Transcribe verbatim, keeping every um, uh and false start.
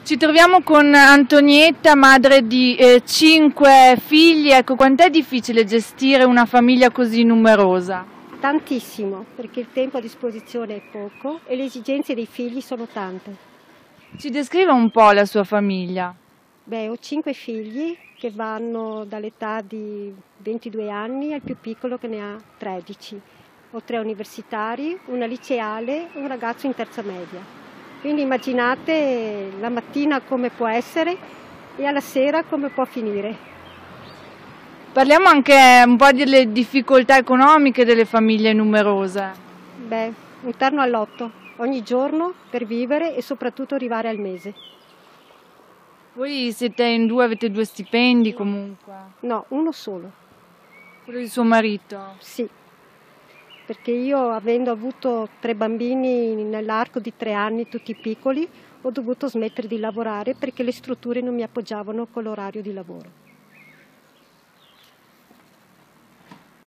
Ci troviamo con Antonietta, madre di eh, cinque figli. Ecco, quant'è difficile gestire una famiglia così numerosa? Tantissimo, perché il tempo a disposizione è poco e le esigenze dei figli sono tante. Ci descrive un po' la sua famiglia? Beh, ho cinque figli che vanno dall'età di ventidue anni al più piccolo che ne ha tredici. Ho tre universitari, una liceale e un ragazzo in terza media. Quindi immaginate la mattina come può essere e alla sera come può finire. Parliamo anche un po' delle difficoltà economiche delle famiglie numerose. Beh, un terno al lotto ogni giorno per vivere e soprattutto arrivare al mese. Voi siete in due, avete due stipendi comunque? No, uno solo. Quello di suo marito? Sì, perché io, avendo avuto tre bambini nell'arco di tre anni, tutti piccoli, ho dovuto smettere di lavorare perché le strutture non mi appoggiavano con l'orario di lavoro.